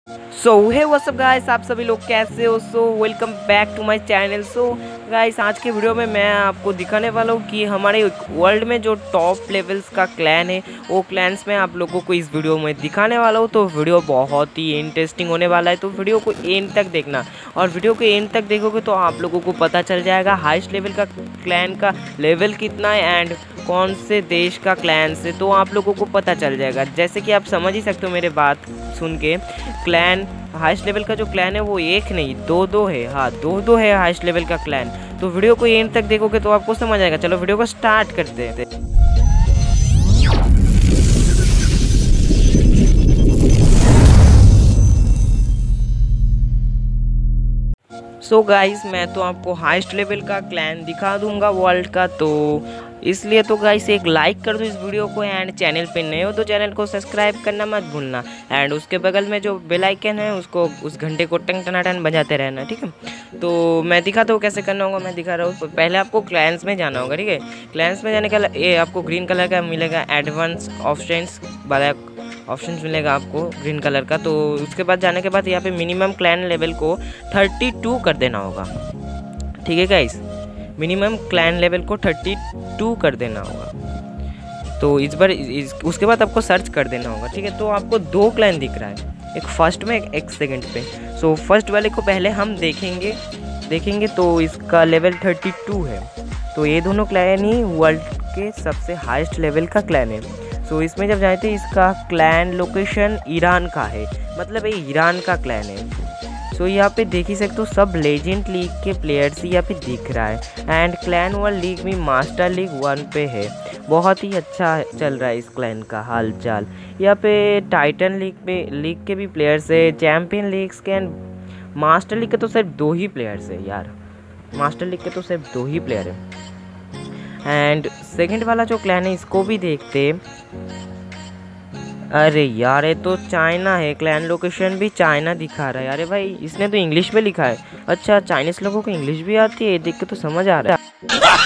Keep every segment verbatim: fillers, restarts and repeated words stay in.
सो hey what's up guys, आप सभी लोग कैसे हो। So welcome back to my channel. So guys, आज के वीडियो में मैं आपको दिखाने वाला हूँ कि हमारे वर्ल्ड में जो टॉप लेवल्स का क्लैन है वो क्लैन्स में आप लोगों को इस वीडियो में दिखाने वाला हूँ। तो वीडियो बहुत ही इंटरेस्टिंग होने वाला है, तो वीडियो को एंड तक देखना। और वीडियो को एंड तक देखोगे तो आप लोगों को पता चल जाएगा हाईएस्ट लेवल का क्लैन का लेवल कितना है एंड कौन से देश का क्लैन से, तो आप लोगों को पता चल जाएगा। जैसे कि आप समझ ही सकते हो मेरे बात सुन के, क्लैन हाईएस्ट लेवल का जो क्लैन है वो एक नहीं दो दो है। हाँ, दो दो है हाईएस्ट लेवल का क्लैन। तो वीडियो को एंड तक देखोगे तो आपको समझ आएगा। चलो वीडियो को स्टार्ट करते हैं। सो so गाइस, मैं तो आपको हाईएस्ट लेवल का क्लैन दिखा दूंगा वर्ल्ड का, तो इसलिए तो गाइस एक लाइक कर दो इस वीडियो को एंड चैनल पे नए हो तो चैनल को सब्सक्राइब करना मत भूलना एंड उसके बगल में जो बेल आइकन है उसको उस घंटे को टंग टनाटन बजाते रहना, ठीक है। तो मैं दिखाता हूँ कैसे करना होगा। मैं दिखा रहा हूँ। पहले आपको क्लैन्स में जाना होगा, ठीक है। क्लैन्स में जाने का ये आपको ग्रीन कलर का मिलेगा एडवांस ऑप्शंस वाला ऑप्शन मिलेगा आपको ग्रीन कलर का। तो उसके बाद जाने के बाद यहाँ पे मिनिमम क्लैन लेवल को थर्टी टू कर देना होगा, ठीक है गाइस। मिनिमम क्लैन लेवल को थर्टी टू कर देना होगा। तो इस बार इस, उसके बाद आपको सर्च कर देना होगा, ठीक है। तो आपको दो क्लैन दिख रहा है, एक फर्स्ट में एक, एक सेकंड पे। सो फर्स्ट वाले को पहले हम देखेंगे देखेंगे तो इसका लेवल थर्टी टू है। तो ये दोनों क्लैन ही वर्ल्ड के सबसे हाईएस्ट लेवल का क्लैन है। सो इसमें जब जाए थे, इसका क्लैन लोकेशन ईरान का है, मतलब ये ईरान का क्लैन है। सो so, यहाँ पे देख ही सकते हो सब लेजेंड लीग के प्लेयर्स यहाँ पे दिख रहा है एंड क्लैन वर्ल्ड लीग में मास्टर लीग वन पे है। बहुत ही अच्छा चल रहा है इस क्लैन का हाल चाल। यहाँ पे टाइटन लीग पे लीग के भी प्लेयर्स है, चैम्पियन लीग्स के एंड मास्टर लीग के तो सिर्फ दो ही प्लेयर्स है यार। मास्टर लीग के तो सिर्फ दो ही प्लेयर है। एंड सेकेंड वाला जो क्लैन है इसको भी देखते। अरे यार, ये तो चाइना है, क्लैन लोकेशन भी चाइना दिखा रहा है। अरे भाई, इसने तो इंग्लिश में लिखा है। अच्छा, चाइनीज लोगों को इंग्लिश भी आती है, देख के तो समझ आ रहा है।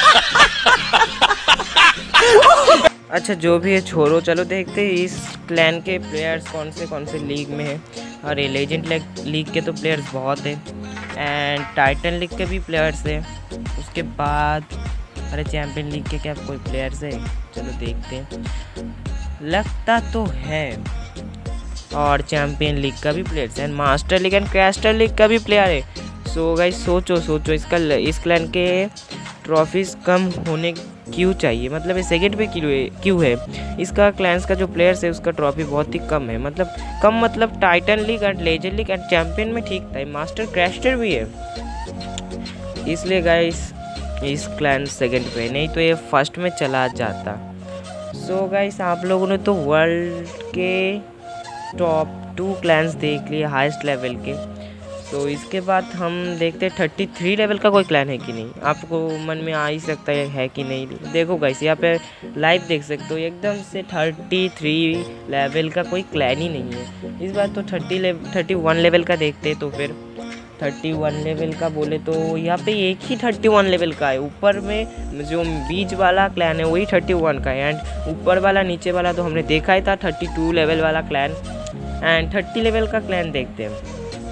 अच्छा, जो भी है छोड़ो, चलो देखते हैं इस क्लैन के प्लेयर्स कौन से कौन से लीग में है। अरे लेजेंड लीग के तो प्लेयर्स बहुत है एंड टाइटन लीग के भी प्लेयर्स है। उसके बाद अरे चैम्पियन लीग के क्या कोई प्लेयर्स है, चलो देखते हैं। लगता तो है, और चैम्पियन लीग का भी प्लेयर्स है, master league and crystal league का भी प्लेयर है। सो गाइस, सोचो सोचो इसका इस क्लैन के ट्रॉफीज कम होने क्यों चाहिए, मतलब ये सेकंड पे क्यों है क्यों है इसका क्लैन्स का जो प्लेयर्स है उसका ट्रॉफी बहुत ही कम है। मतलब कम मतलब titan league and legend league and champion में ठीक था, मास्टर कैस्टर भी है, इसलिए गाइस इस क्लैन सेकंड पे, नहीं तो ये फर्स्ट में चला जाता। सो so गाइस, आप लोगों ने तो वर्ल्ड के टॉप टू क्लैन्स देख लिए हाईएस्ट लेवल के। सो so इसके बाद हम देखते हैं थर्टी थ्री लेवल का कोई क्लैन है कि नहीं। आपको मन में आ ही सकता है है कि नहीं। देखो गाइस, यहाँ पे लाइव देख सकते हो, एकदम से थर्टी थ्री लेवल का कोई क्लैन ही नहीं है। इस बार तो thirty level thirty one level का देखते हैं। तो फिर थर्टी वन लेवल का बोले तो यहाँ पे एक ही थर्टी वन लेवल का है। ऊपर में जो बीच वाला क्लैन है वही थर्टी वन का है एंड ऊपर वाला नीचे वाला तो हमने देखा ही था थर्टी टू लेवल वाला क्लैन। एंड थर्टी लेवल का क्लैन देखते हैं।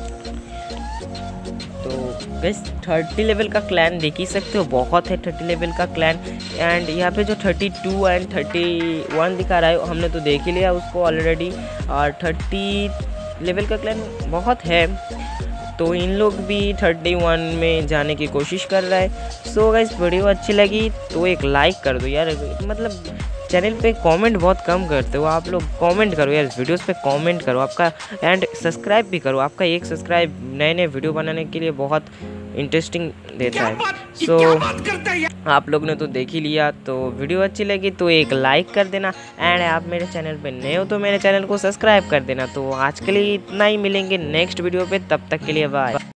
तो बस थर्टी लेवल का क्लैन देख ही सकते हो, बहुत है थर्टी लेवल का क्लैन। एंड यहाँ पे जो thirty two and thirty one दिखा रहा है हमने तो देख ही लिया उसको ऑलरेडी, और थर्टी लेवल का क्लैन बहुत है। तो इन लोग भी थर्टी वन में जाने की कोशिश कर रहा है। सो गाइस, वीडियो अच्छी लगी तो एक लाइक कर दो यार। मतलब चैनल पे कमेंट बहुत कम करते हो आप लोग, कमेंट करो यार, वीडियोस पे कमेंट करो आपका, एंड सब्सक्राइब भी करो। आपका एक सब्सक्राइब नए नए वीडियो बनाने के लिए बहुत इंटरेस्टिंग देता है। सो so, आप लोग ने तो देख ही लिया, तो वीडियो अच्छी लगी तो एक लाइक कर देना एंड आप मेरे चैनल पे नए हो तो मेरे चैनल को सब्सक्राइब कर देना। तो आज के लिए इतना ही, मिलेंगे नेक्स्ट वीडियो पे, तब तक के लिए बाय।